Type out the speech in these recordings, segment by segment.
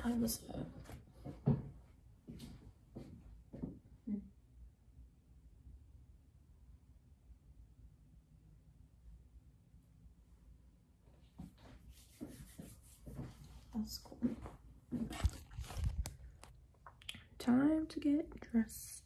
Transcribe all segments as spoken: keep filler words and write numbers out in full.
time is it? Hmm. That's cool. Time to get dressed.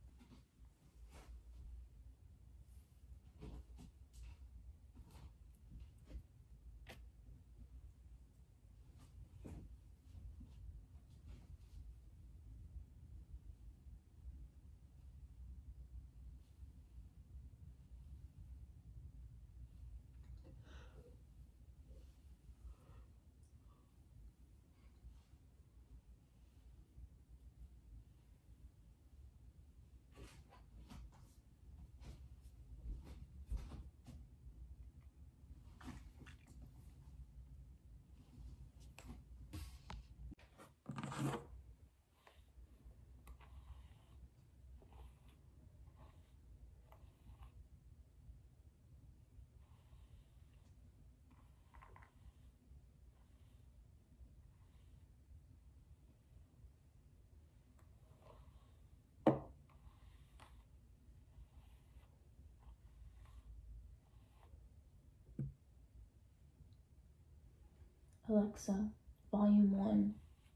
Alexa, volume one.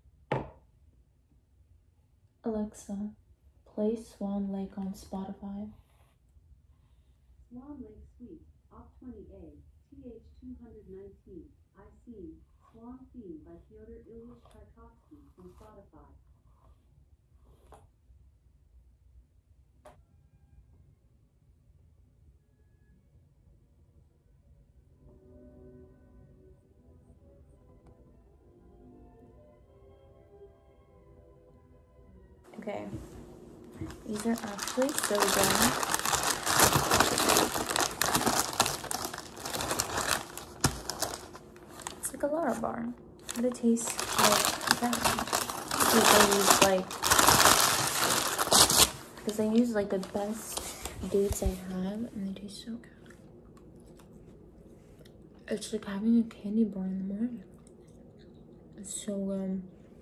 Alexa, play Swan Lake on Spotify. Swan Lake Suite, Op twenty A, T H two nineteen, I Seen, Swan Theme by Fyodor Ilyich Tchaikovsky from Spotify. Okay, these are actually so good. It's like a Lara bar, but it tastes like that. Because I use like, because I use like the best dates I have, and they taste so good. It's like having a candy bar in the morning. It's so good.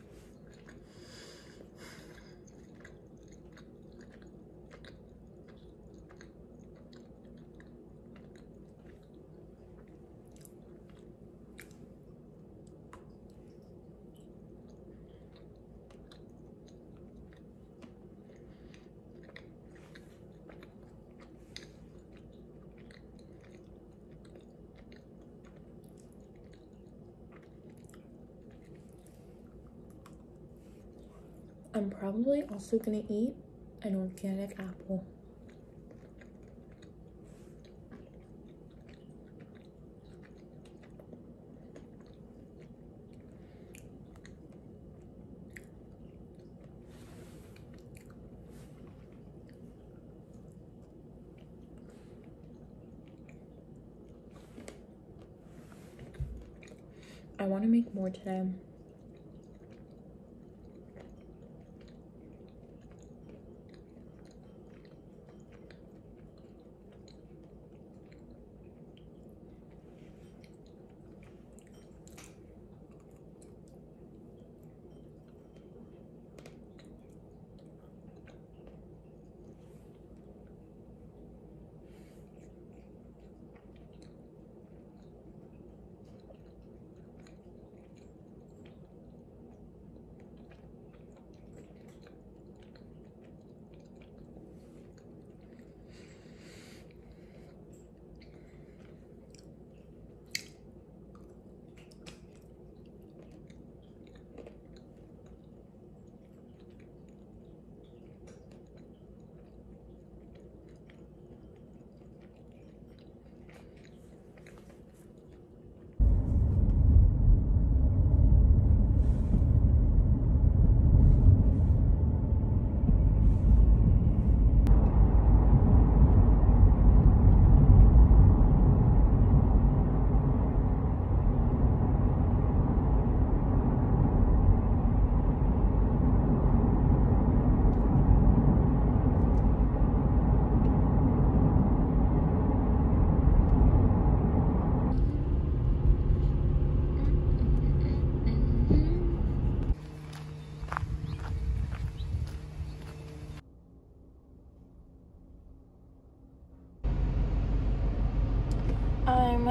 I'm probably also gonna eat an organic apple. I want to make more today.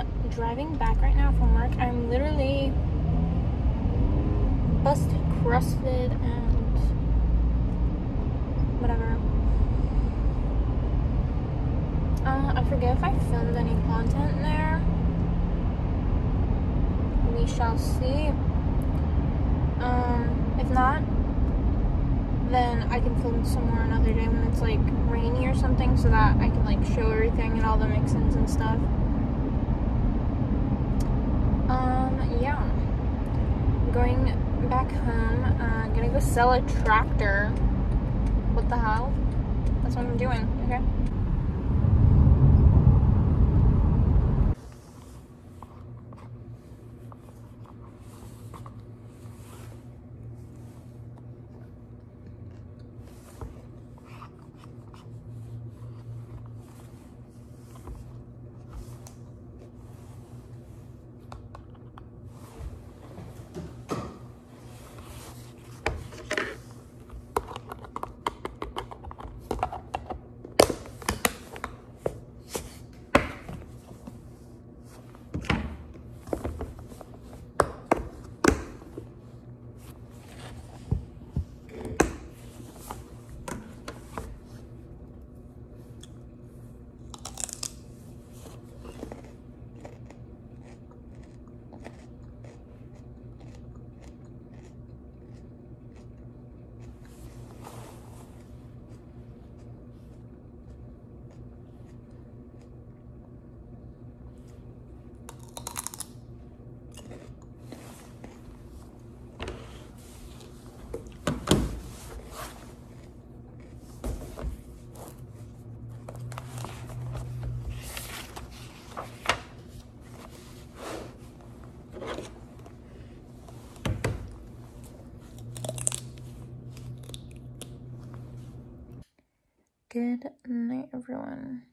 driving back right now from work. I'm literally busted, crusted, and whatever. Uh, I forget if I filmed any content there. We shall see. Um, if not, then I can film some more another day when it's like rainy or something, so that I can like show everything and all the mix-ins and stuff. Um, yeah. Going back home. Uh, gonna go sell a tractor. What the hell? That's what I'm doing, okay? Good night, everyone.